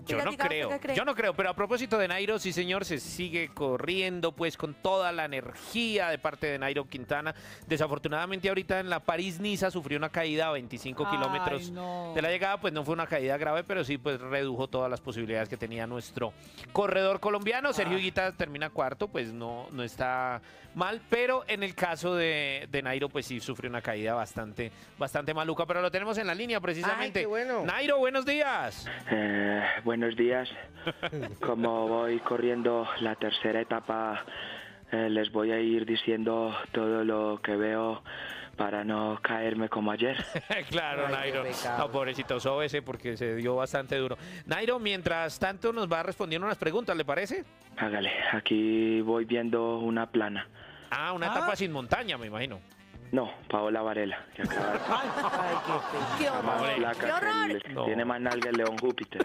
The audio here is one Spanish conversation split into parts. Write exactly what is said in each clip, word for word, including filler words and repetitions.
Yo no creo, yo no creo, pero a propósito de Nairo, sí señor, se sigue corriendo pues con toda la energía de parte de Nairo Quintana. Desafortunadamente ahorita en la París-Niza sufrió una caída a veinticinco Ay, kilómetros no. de la llegada, pues no fue una caída grave, pero sí pues redujo todas las posibilidades que tenía nuestro corredor colombiano. Sergio Ah. Higuita termina cuarto, pues no, no está mal, pero en el caso de, de Nairo, pues sí sufrió una caída bastante, bastante maluca, pero lo tenemos en la línea precisamente. Ay, qué bueno. Nairo, buenos días. Eh, buenos días. Como voy corriendo la tercera etapa, eh, les voy a ir diciendo todo lo que veo para no caerme como ayer. Claro, Ay, Nairo. qué pecado. No, pobrecito, sóbese porque se dio bastante duro. Nairo, mientras tanto nos va respondiendo unas preguntas, ¿le parece? Hágale, aquí voy viendo una plana. Ah, una Ah. etapa sin montaña, me imagino. No, Paola Varela, que acaba de... Ay, qué ¡Qué más horror! flaca ¡Qué que horror! el- No. Tiene más nalga el León Júpiter.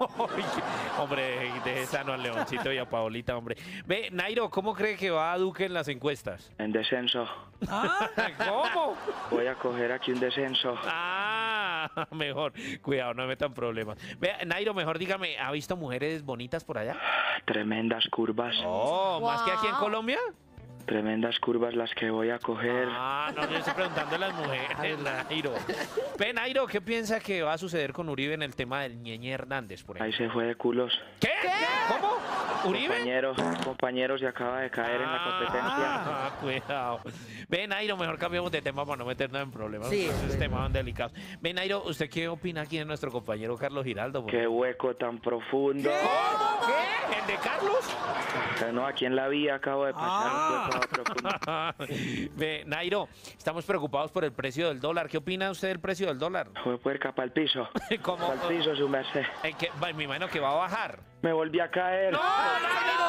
Hombre, deje sano al Leoncito y a Paolita, hombre. Ve, Nairo, ¿cómo cree que va a Duque en las encuestas? En descenso. Ah, ¿Cómo? Voy a coger aquí un descenso. Ah, mejor. Cuidado, no me metan problemas. Ve, Nairo, mejor dígame, ¿ha visto mujeres bonitas por allá? Tremendas curvas. Oh, ¿más que aquí en Wow. Colombia? Tremendas curvas las que voy a coger. Ah, no, yo estoy preguntando a las mujeres, Nairo. Ve, Nairo, ¿qué piensa que va a suceder con Uribe en el tema del Ñeñe Hernández, por Ahí ejemplo? se fue de culos. ¿Qué? ¿Cómo? ¿Uribe? Compañeros, compañeros, y acaba de caer en la competencia. Ah, cuidado. Ve, Nairo, mejor cambiamos de tema para no meternos en problemas. Sí, Esos sí. temas son delicados. Ve, Nairo, ¿usted qué opina aquí de nuestro compañero Carlos Giraldo? por Qué hueco tan profundo. ¿Qué? ¿El de Carlos? Eh, No, aquí en la vía acabo de pasar Ah. un hueco profundo. Ve, Nairo, estamos preocupados por el precio del dólar. ¿Qué opina usted del precio del dólar? Fue puerca para el piso. ¿Cómo? Para el piso, su merced. Eh, que- va, me imagino que va a bajar. Me volví a caer. ¡No, Nairo!